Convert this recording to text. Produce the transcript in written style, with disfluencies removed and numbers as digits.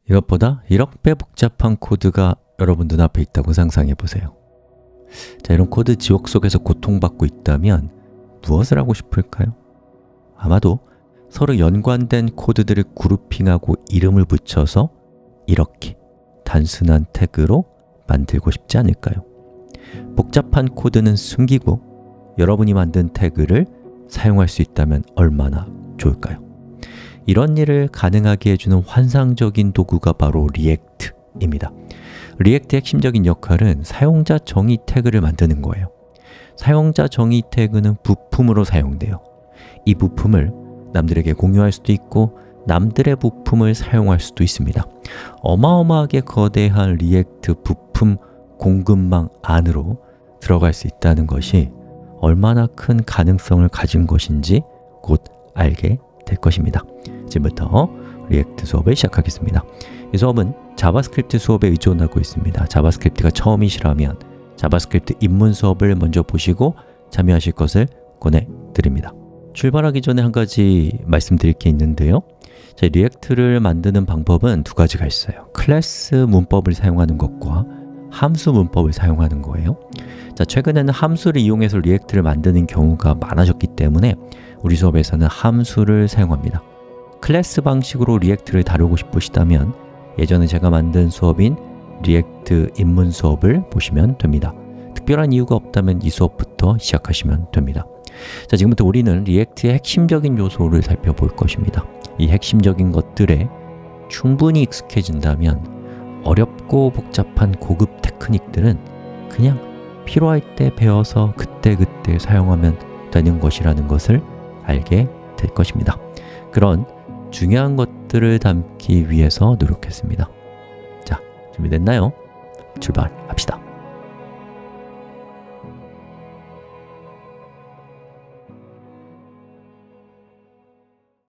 이것보다 1억 배 복잡한 코드가 여러분 눈앞에 있다고 상상해 보세요. 자, 이런 코드 지옥 속에서 고통받고 있다면 무엇을 하고 싶을까요? 아마도 서로 연관된 코드들을 그룹핑하고 이름을 붙여서 이렇게 단순한 태그로 만들고 싶지 않을까요? 복잡한 코드는 숨기고 여러분이 만든 태그를 사용할 수 있다면 얼마나 좋을까요? 이런 일을 가능하게 해주는 환상적인 도구가 바로 리액트입니다. 리액트의 핵심적인 역할은 사용자 정의 태그를 만드는 거예요. 사용자 정의 태그는 부품으로 사용돼요. 이 부품을 남들에게 공유할 수도 있고 남들의 부품을 사용할 수도 있습니다. 어마어마하게 거대한 리액트 부품 공급망 안으로 들어갈 수 있다는 것이 얼마나 큰 가능성을 가진 것인지 곧 알게 될 것입니다. 지금부터 리액트 수업을 시작하겠습니다. 이 수업은 자바스크립트 수업에 의존하고 있습니다. 자바스크립트가 처음이시라면 자바스크립트 입문 수업을 먼저 보시고 참여하실 것을 권해드립니다. 출발하기 전에 한 가지 말씀드릴 게 있는데요. 자, 리액트를 만드는 방법은 두 가지가 있어요. 클래스 문법을 사용하는 것과 함수 문법을 사용하는 거예요. 자, 최근에는 함수를 이용해서 리액트를 만드는 경우가 많아졌기 때문에 우리 수업에서는 함수를 사용합니다. 클래스 방식으로 리액트를 다루고 싶으시다면 예전에 제가 만든 수업인 리액트 입문 수업을 보시면 됩니다. 특별한 이유가 없다면 이 수업부터 시작하시면 됩니다. 자, 지금부터 우리는 리액트의 핵심적인 요소를 살펴볼 것입니다. 이 핵심적인 것들에 충분히 익숙해진다면 어렵고 복잡한 고급 테크닉들은 그냥 필요할 때 배워서 그때그때 사용하면 되는 것이라는 것을 알게 될 것입니다. 그런 중요한 것들을 담기 위해서 노력했습니다. 자, 준비됐나요? 출발합시다.